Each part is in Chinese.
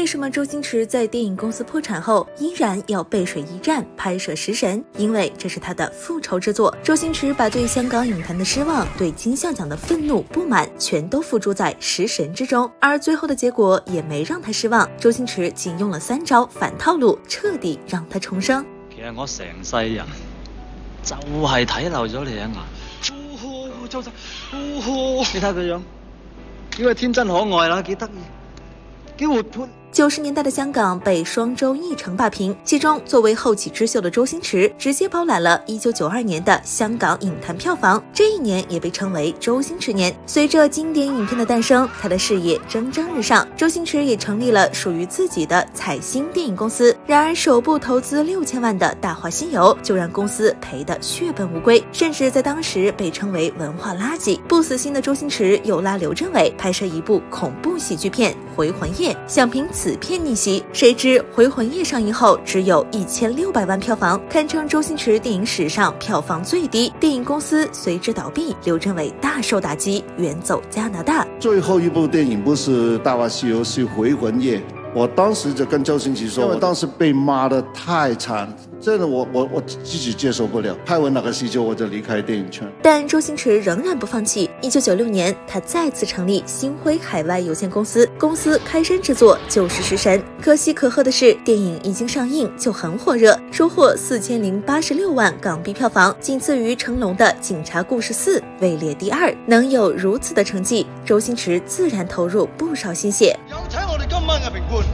为什么周星驰在电影公司破产后依然要背水一战拍摄《食神》？因为这是他的复仇之作。周星驰把对香港影坛的失望、对金像奖的愤怒、不满，全都付诸在《食神》之中，而最后的结果也没让他失望。周星驰仅用了3招反套路，彻底让他重生。 其實我成世人就係睇漏咗你一眼。周生，你睇佢樣，幾個天真可愛啦，幾得意，幾活潑。 90年代的香港被双周一成霸屏，其中作为后起之秀的周星驰直接包揽了1992年的香港影坛票房，这一年也被称为周星驰年。随着经典影片的诞生，他的事业蒸蒸日上，周星驰也成立了属于自己的彩星电影公司。然而首部投资6000万的《大话西游》就让公司赔得血本无归，甚至在当时被称为文化垃圾。不死心的周星驰又拉刘镇伟拍摄一部恐怖喜剧片《回魂夜》，想凭此片逆袭，谁知《回魂夜》上映后只有1600万票房，堪称周星驰电影史上票房最低。电影公司随之倒闭，刘镇伟大受打击，远走加拿大。 最后一部电影不是《大话西游》，是《回魂夜》。我当时就跟周星驰说，我当时被骂得太惨，真的我自己接受不了。拍完那个戏之后，我就离开电影圈。 但周星驰仍然不放弃。1996年，他再次成立星辉海外有限公司，公司开山之作就是《食神》。可喜可贺的是，电影一经上映就很火热，收获4086万港币票房，仅次于成龙的《警察故事4》，位列第2。能有如此的成绩，周星驰自然投入不少心血。 有請我哋今晚嘅評判。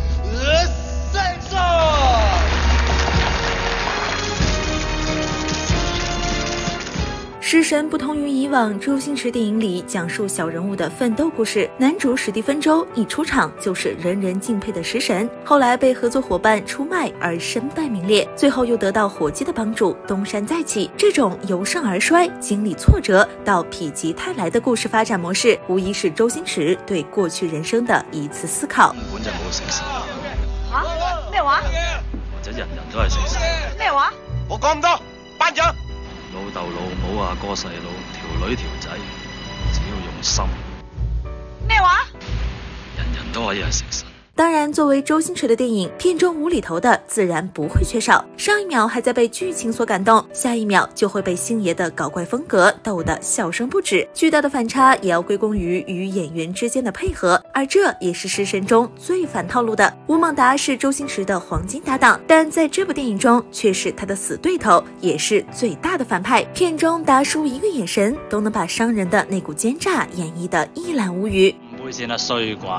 食神不同于以往周星驰电影里讲述小人物的奋斗故事，男主史蒂芬周一出场就是人人敬佩的食神，后来被合作伙伴出卖而身败名裂，最后又得到伙计的帮助东山再起。这种由盛而衰、经历挫折到否极泰来的故事发展模式，无疑是周星驰对过去人生的一次思考。 根本就冇食神。 吓？咩話？ 或者人人都係食神。 咩話？ 我講咁多，班長。 老豆老母啊，哥細佬，條女條仔，只要用心， 咩話？ 人人都可以係食神。 当然，作为周星驰的电影，片中无厘头的自然不会缺少。上一秒还在被剧情所感动，下一秒就会被星爷的搞怪风格逗得笑声不止。巨大的反差也要归功于与演员之间的配合，而这也是《食神》中最反套路的。吴孟达是周星驰的黄金搭档，但在这部电影中却是他的死对头，也是最大的反派。片中达叔一个眼神都能把商人的那股奸诈演绎得一览無餘。 唔會先啦，衰鬼！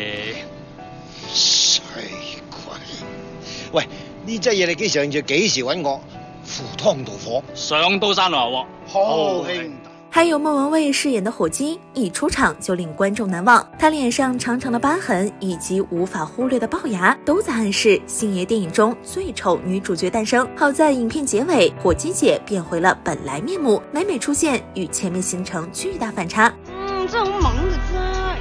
衰鬼！喂，呢隻嘢你幾時興趣？幾時揾我？赴湯蹈火， 上刀山來鑊， 好兄弟。 还有莫文蔚饰演的火鸡，一出场就令观众难忘。她脸上长长的疤痕以及无法忽略的龅牙，都在暗示星爷电影中最丑女主角诞生。好在影片结尾，火鸡姐变回了本来面目，美美出现，与前面形成巨大反差。 真係好猛嘅啫！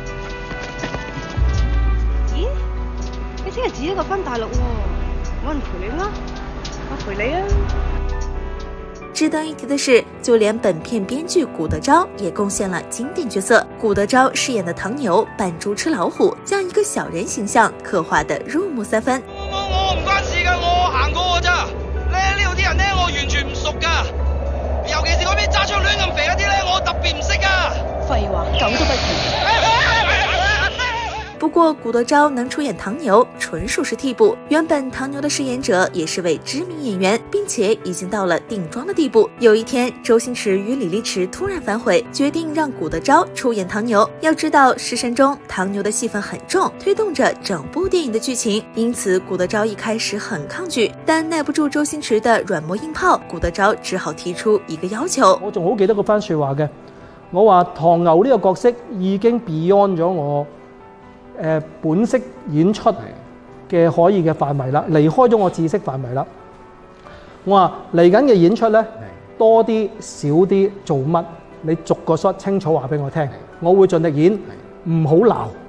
咦？你聽日自己一個返大陸喎，冇人陪你啦，我陪你啊！ 值得一提的是，就连本片编剧古德昭也贡献了经典角色。古德昭饰演的唐牛扮猪吃老虎，将一个小人形象刻画得入木三分。 我唔關事㗎，我行過㗎咋。呢度啲人咧，我完全唔熟㗎，尤其是嗰啲揸槍亂咁肥嗰啲咧，我特別唔識㗎。 廢話，狗都不如。 不过古德昭能出演唐牛纯属是替补，原本唐牛的饰演者也是位知名演员，并且已经到了定妆的地步。有一天，周星驰与李立池突然反悔，决定让古德昭出演唐牛。要知道《食神》中唐牛的戏份很重，推动着整部电影的剧情，因此古德昭一开始很抗拒，但耐不住周星驰的软磨硬泡，古德昭只好提出一个要求。 我仲好記得嗰番說話嘅，我話唐牛呢個角色已經 beyond 咗我本色演出嘅可以嘅範圍啦，離開咗我知識範圍啦。我話嚟緊嘅演出咧，多啲少啲做乜，你逐個 shot 清楚話俾我聽，我會盡力演，唔好鬧，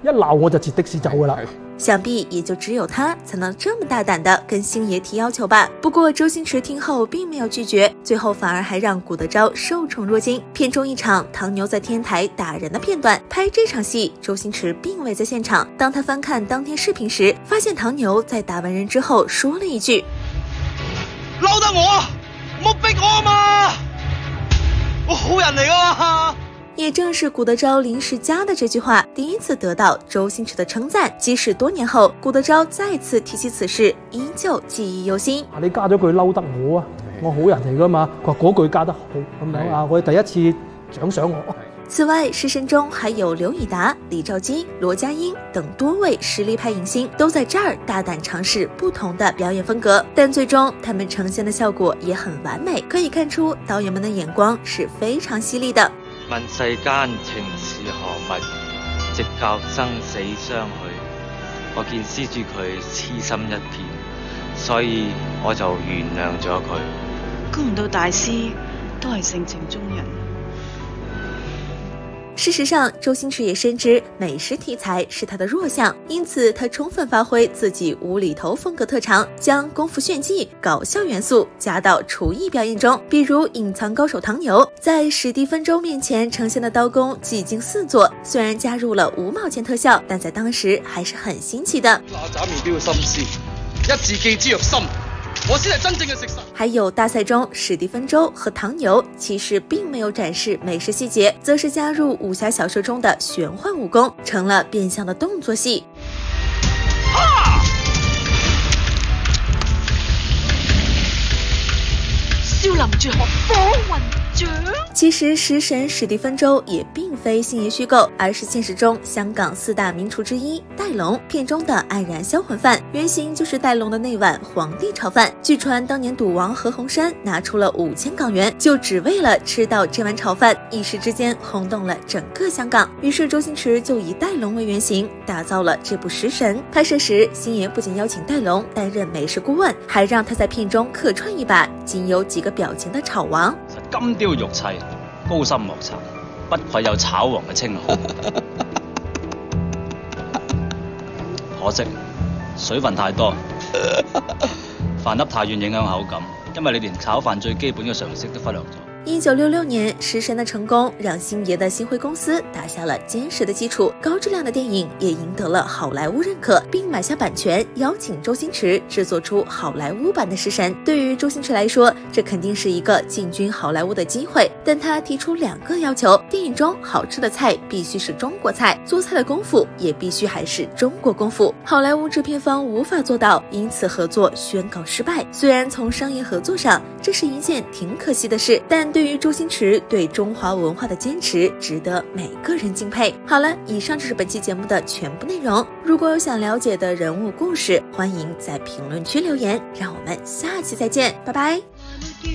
一鬧我就截的士走噶啦。 想必也就只有他才能这么大胆的跟星爷提要求吧。不过周星驰听后并没有拒绝，最后反而还让谷德昭受宠若惊。片中一场唐牛在天台打人的片段，拍这场戏周星驰并未在现场。当他翻看当天视频时，发现唐牛在打完人之后说了一句： 嬲得我，唔好逼我啊嘛，我好人嚟噶嘛。 也正是谷德昭临时加的这句话，第一次得到周星驰的称赞。即使多年後，谷德昭再次提起此事，依舊記憶猶新。 你加咗句嬲得我啊，我好人嚟噶嘛。佢話嗰句加得好咁樣啊，我第一次獎賞我。 此外，食神中还有刘以达、李兆基、罗家英等多位实力派影星都在这儿大胆尝试不同的表演风格，但最终他们呈现的效果也很完美。可以看出导演们的眼光是非常犀利的。 問世間情是何物，直教生死相許。我見施主佢痴心一片，所以我就原諒咗佢。 估唔到大師都係性情中人。 事实上，周星驰也深知美食题材是他的弱项，因此他充分发挥自己无厘头风格特长，将功夫炫技、搞笑元素加到厨艺表演中。比如隐藏高手唐牛在史蒂芬周面前呈现的刀工技惊四座，虽然加入了5毛钱特效，但在当時还是很新奇的。 那斬面標嘅心思，一字記之若心，我先係真正嘅食神。 还有大赛中，史蒂芬周和唐牛其实并没有展示美食细节，则是加入武侠小说中的玄幻武功，成了变相的动作戏。 少林絕學火雲掌。 其实食神史蒂芬周也并非星爷虚构，而是现实中香港4大名厨之一戴龙。片中的黯然销魂饭原型就是戴龙的那碗皇帝炒饭。据传当年赌王何鸿燊拿出了5000港元，就只为了吃到这碗炒饭，一时之间轰动了整个香港。于是周星驰就以戴龙为原型，打造了这部食神。拍摄时，星爷不仅邀请戴龙担任美食顾问，还让他在片中客串一把仅有几个表情的炒王。 金雕玉砌，高深莫測，不愧有炒王嘅稱號。可惜水分太多，飯粒太軟影響口感，因為你連炒飯最基本嘅常識都忽略咗。 1966年，食神的成功让星爷的星辉公司打下了坚实的基础，高质量的电影也赢得了好莱坞认可，并买下版权，邀请周星驰制作出好莱坞版的食神。对于周星驰来说，这肯定是一个进军好莱坞的机会，但他提出2个要求：电影中好吃的菜必须是中国菜，做菜的功夫也必须还是中国功夫。好莱坞制片方无法做到，因此合作宣告失败。虽然从商业合作上这是一件挺可惜的事，但对于周星驰对中华文化的坚持，值得每个人敬佩。好了，以上就是本期节目的全部内容。如果有想了解的人物故事，欢迎在评论区留言。让我们下期再见，拜拜。